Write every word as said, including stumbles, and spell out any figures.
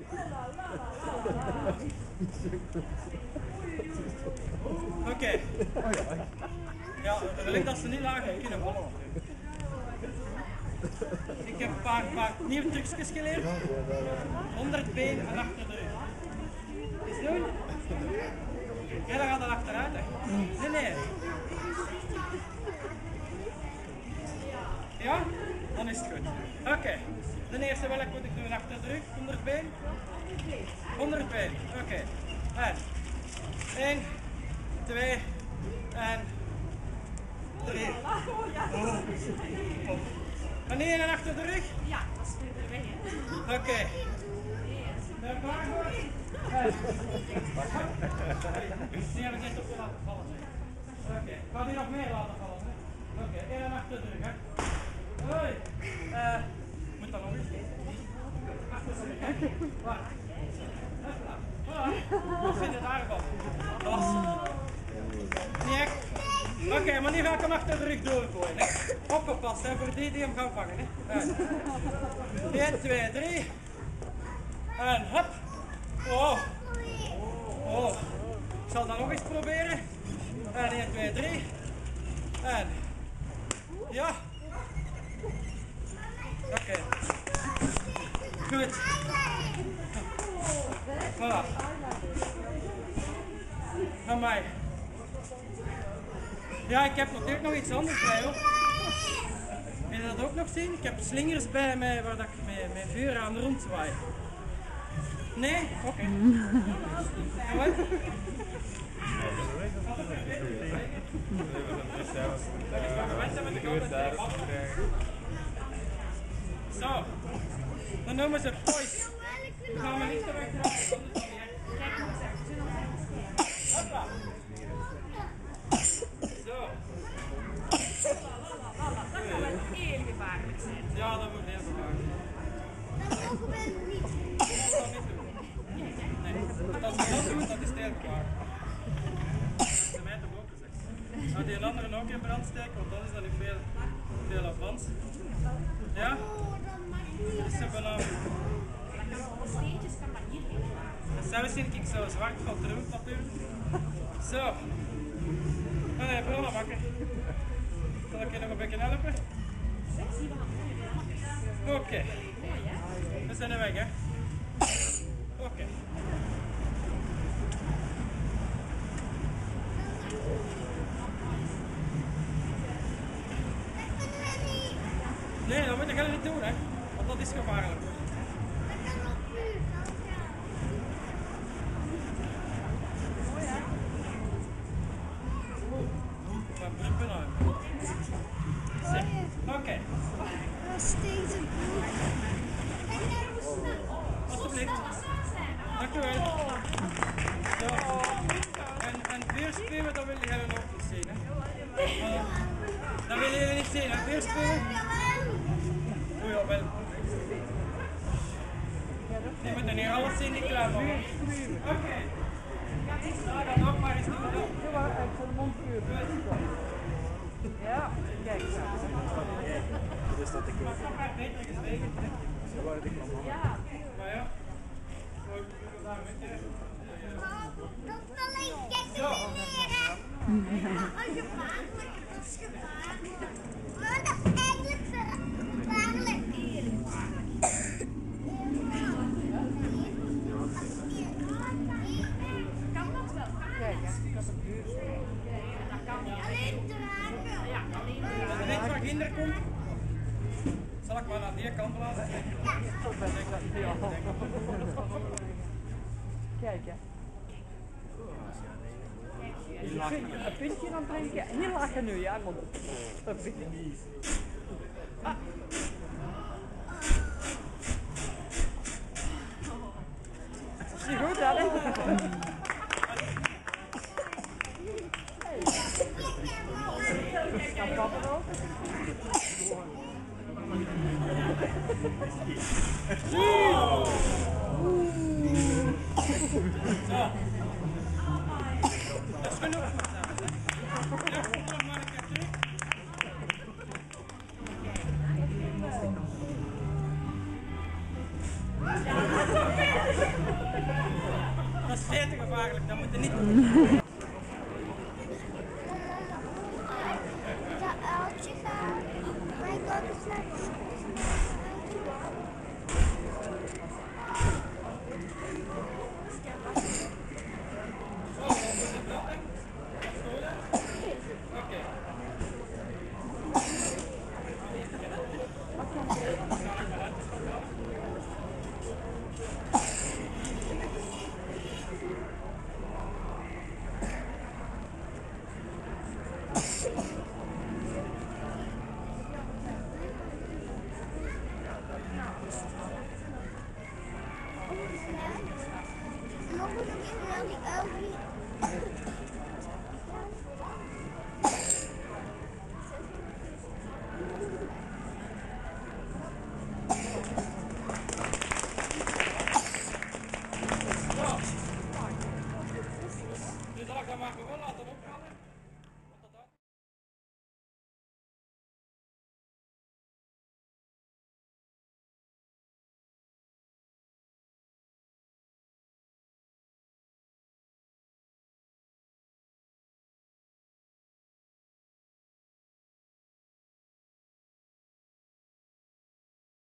Oké. Okay. Ja, dan wil ik dat ze niet lager kunnen vallen. Ik heb een paar, paar nieuwe trucjes geleerd. Onder het been en achter de rug. Eens doen? Ja, dan gaat het achteruit. Hè. Nee, nee. Ja? Dan is het goed. Oké. Okay. De eerste welk moet ik doen achter de rug, onder het been? Onder het been. Oké. Okay. En één, twee en drie. En één en achter de rug? Ja, dat is weer de weg. Oké. Okay. Ben je klaar voor? Die heb ik net op je laten vallen. Oké. Okay. Ik ga die nog meer laten vallen. Oké, okay. één en achter de rug. Hè. Hoi. Uh, moet dat nog eens? Achter de rug. Waar? Wat vind je daarvan? Dat was niet echt. Oké, okay, maar nu ga ik hem achter de rug doorgooien. Opgepast, hè, voor die die hem gaan vangen. één, twee, drie. En hop. Oh. Oh. Ik zal dat nog eens proberen. En één, twee, drie. En. Ja. Oké. Okay. Goed. Voilà. Van mij. Ja, ik heb natuurlijk nog iets anders bij hoor. Wil je dat ook nog zien? Ik heb slingers bij mij waar ik met, met vuur aan rondzwaai. Nee? Oké. Okay. Ja, wat? Zo, dan noemen ze poise. Dan gaan we niet te weg draaien. Hoppa. Zo. Dat kan wel heel gevaarlijk zijn. Ja, dat wordt heel gevaarlijk. Dat mogen we niet. Dat is niet doen. Nee, als je dat doet, dat is heel gevaarlijk. Dat is mij toch ook gezegd. Zou die een andere ook in brand steken, want dat is dan niet veel, veel avans. Ja? Dat is zo belangrijk. Steentjes kan maar niet in. Zelfs zie ik zo zwart van terug natuurlijk. Zo. Allee, brullen bakken. Zal ik je nog een beetje helpen? Oké. Okay. We zijn er weg, hè? Oké. Okay. Nee, dat moet je niet doen, hè? Want dat is gevaarlijk. Oké. Okay. Steeds een broek. Alsjeblieft. Dank u wel. Zo. En, en vuurspuwen, dat wil je helemaal ook niet zien, hè? Uh, dat willen jullie niet zien, hè? Vuurspuwen? Oei, ja, wel. Die moeten nu alles zien, die klaar van. Oké. Okay. Nou, dan ook maar eens doen. Ja, maar uit zijn mond vuur. Ja, kijk. Dus dat ik ook nog maar beter gezwegen. Ja. Maar ja. Zo, daar met je. Dat is alleen gekke leren. Als je makkelijk, dat is gevaarlijk. Maar dat is eigenlijk gevaarlijk. Kan dat wel? Kijk, ik had een vuur. Dat kan niet. Alleen dragen. Ja, alleen Als er niks van kinderen komt, zal ik maar aan die kant laten. Kijk, hè. Een puntje dan drinken. Heel lachen nu, ja. Want een puntje. Ah. Dat is niet goed, hè? Kan papa ook? Zo. Dat is genoeg. Ja, kom nog maar een keer terug. Ja, er niet. Dat uiltje gaat. Maar ik wil het slechts. Mogen we nog even naar die uil zien? Dus dat gaan we gewoon laten